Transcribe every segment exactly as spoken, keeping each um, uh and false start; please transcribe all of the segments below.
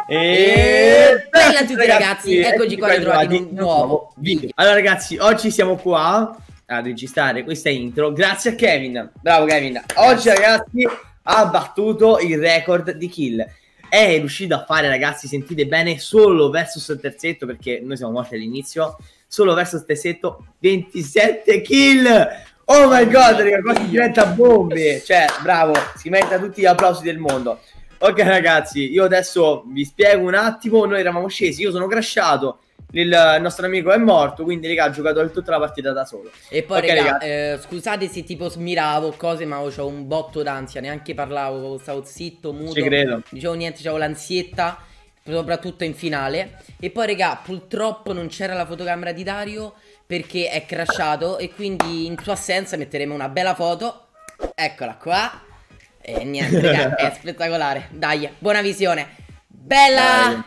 E bella a tutti ragazzi, eccoci qua ritrovati in un nuovo video. Allora ragazzi, oggi siamo qua a registrare questa intro grazie a Kevin. Bravo Kevin. Oggi ragazzi ha battuto il record di kill. È riuscito a fare, ragazzi, sentite bene, solo versus il terzetto, perché noi siamo morti all'inizio, solo versus il terzetto, ventisette kill. Oh my god, raga, qua si diventa bombe. Cioè, bravo, si merita tutti gli applausi del mondo. Ok ragazzi, io adesso vi spiego un attimo. Noi eravamo scesi, io sono crashato, il nostro amico è morto, quindi raga ha giocato tutta la partita da solo. E poi okay, raga, eh, scusate se tipo smiravo cose, ma ho un botto d'ansia, neanche parlavo, stavo zitto, muto, ci credo. Dicevo niente, c'avevo l'ansietta, soprattutto in finale. E poi raga, purtroppo non c'era la fotocamera di Dario perché è crashato, e quindi in sua assenza metteremo una bella foto. Eccola qua. E niente raga, è spettacolare. Dai, buona visione. Bella. Dai.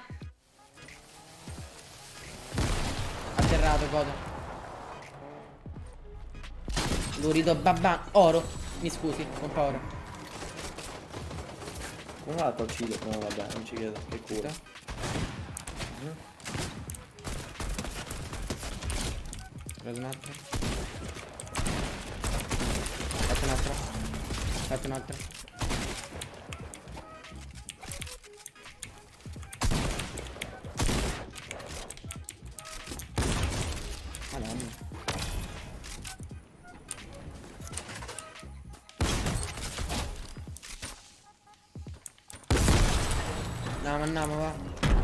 Atterrato cosa. Lurido babà. Oro. Mi scusi, con paura. Come va a uccidere? No vabbè, non ci credo. Che cura. Preso un altro. Fatto un altro. Fatto un altro. No, andiamo, va.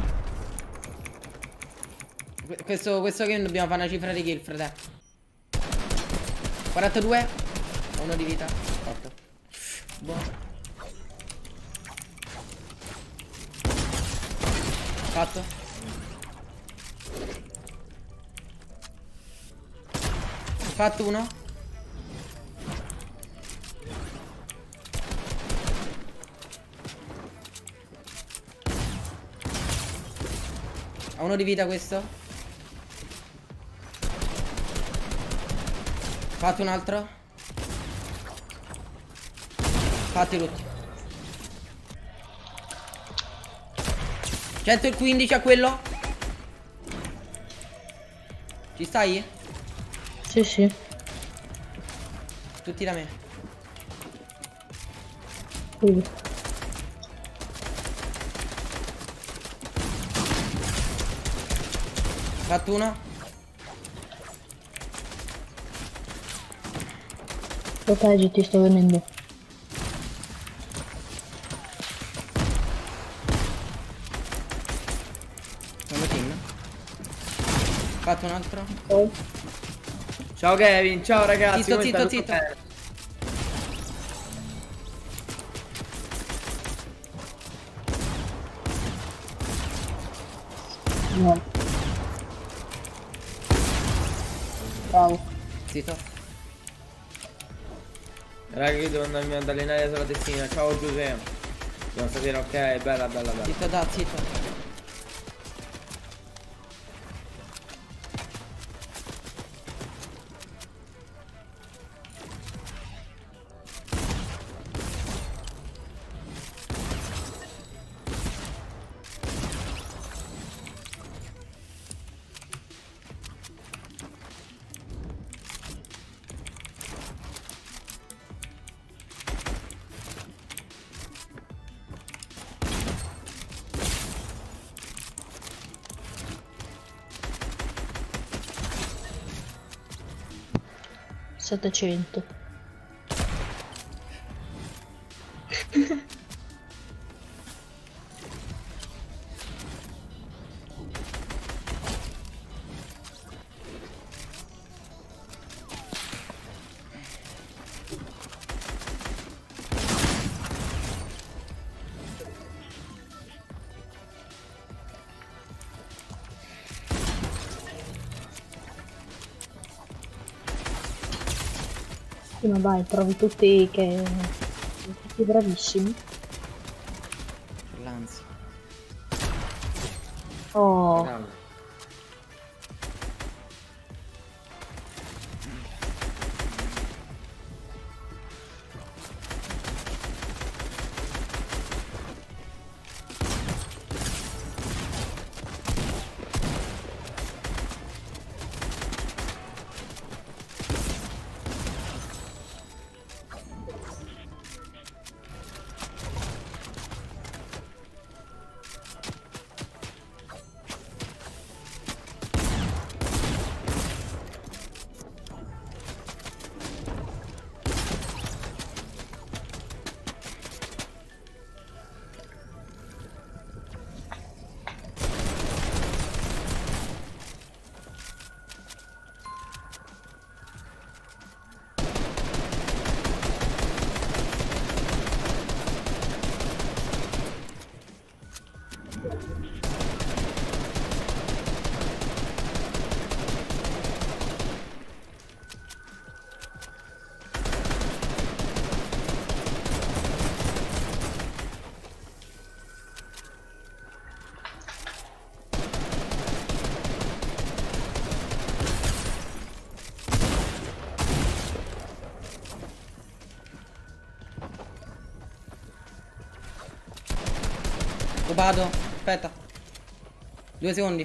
Questo, questo game dobbiamo fare una cifra di kill, frate. quarantadue. Uno di vita. otto. Buono. Fatto. Fatto uno. Ha uno di vita questo. Fate un altro. Fate tutti. centoquindici a quello. Ci stai? Sì, sì. Tutti da me. Sì. Fatto uno. Proteggi, ti sto venendo. Sono team. Fatto un altro. Oh. Ciao Kevin, ciao ragazzi. Zitto, zitto, zitto. No. Bravo. Zitto. Raga, io devo andarmi ad allenare sulla testina. Ciao Giuseppe. Devo sapere, ok, bella, bella, bella. Zitto, da, zitto. settecento. Sì, ma dai, trovi tutti che... tutti bravissimi. L'ansia. Oh. Bravo. Scopato. Aspetta. Due secondi.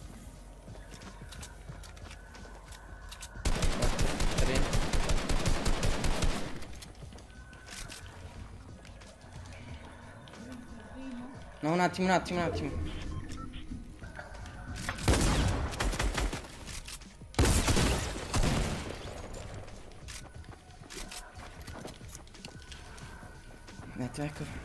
Tre. No, un attimo, un attimo, un attimo. Un attimo, ecco.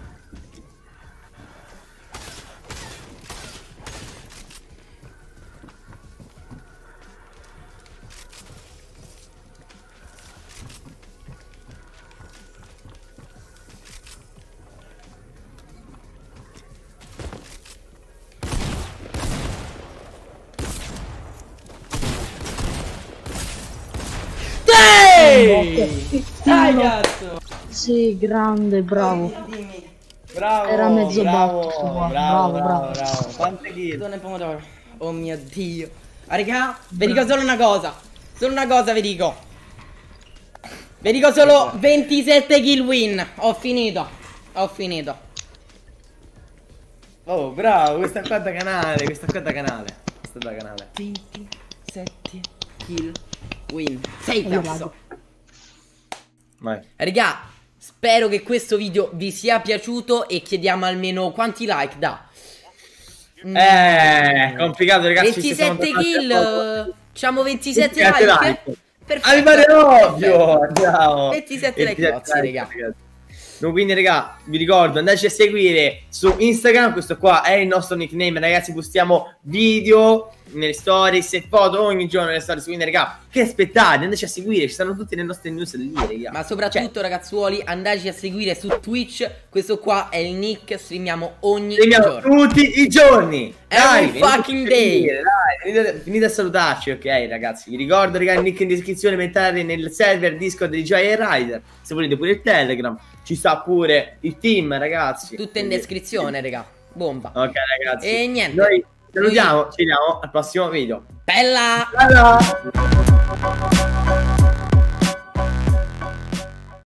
Dai, cazzo! Sì, grande, bravo. Bravo, Era mezzo bravo, botto, bravo, bravo, bravo, bravo. bravo. Quante kill? Donna e pomodoro. Oh mio dio. Ah, raga, vi dico solo una cosa. Solo una cosa vi dico. Vi dico solo ventisette kill win. Ho finito. Ho finito. Oh, bravo, questa qua da canale, questa qua da canale. Questa da canale. ventisette kill win. Sei Io cazzo. Vai. Raga, spero che questo video vi sia piaciuto e chiediamo almeno quanti like da. Mm. Eh, complicato, ragazzi. ci siamo ventisette tornati kill. a poco. Facciamo ventisette ventisette like. like. Perfetto. Ah, mi pare ovvio. Ciao. ventisette like, grazie, raga. No, quindi raga, vi ricordo, andateci a seguire su Instagram. Questo qua è il nostro nickname, ragazzi. Postiamo video nelle stories e foto ogni giorno nelle stories. Quindi raga, che aspettate? Andateci a seguire, ci stanno tutte le nostre news lì, raga. Ma soprattutto, cioè, ragazzuoli, andateci a seguire su Twitch. Questo qua è il nick. Streamiamo ogni streamiamo giorno, tutti i giorni. Every Dai, fucking day. Dai, venite, venite a salutarci, ok ragazzi. Vi ricordo, raga, il link in descrizione per entrare nel server Discord di Joy Rider. Se volete pure il Telegram. Ci sta pure il team, ragazzi. Tutte in descrizione, raga. Bomba. Ok, ragazzi. E niente. Noi salutiamo, ci vediamo al prossimo video. Bella. Ciao.